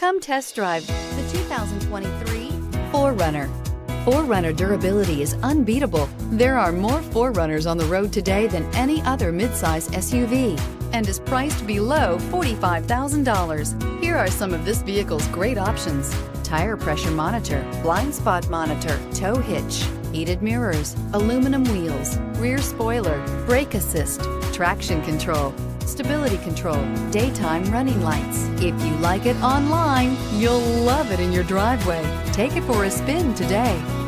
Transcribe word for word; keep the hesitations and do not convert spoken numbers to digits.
Come test drive the two thousand twenty-three four runner. four runner durability is unbeatable. There are more four runners on the road today than any other midsize S U V and is priced below forty-five thousand dollars. Here are some of this vehicle's great options: tire pressure monitor, blind spot monitor, tow hitch, heated mirrors, aluminum wheels, rear spoiler, brake assist, traction control, stability control, daytime running lights. If you like it online, you'll love it in your driveway. Take it for a spin today.